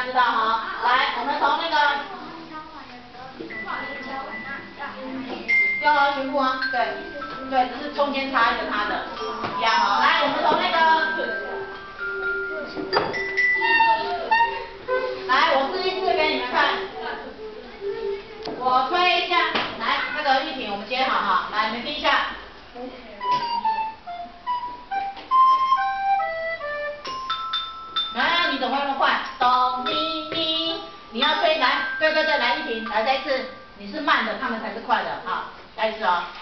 家知道哈。来，我们从那个要全部啊，对，对，只是中间插一个它的，一样哈。来，我们从那个，来，我示意字给你们看，我推一下，来，那个玉婷，我们接好哈，来，你们听一下。来，你怎么会那么快？哆咪咪，你要推来，对，来玉婷，来再一次，你是慢的，他们才是快的，好，再一次哦。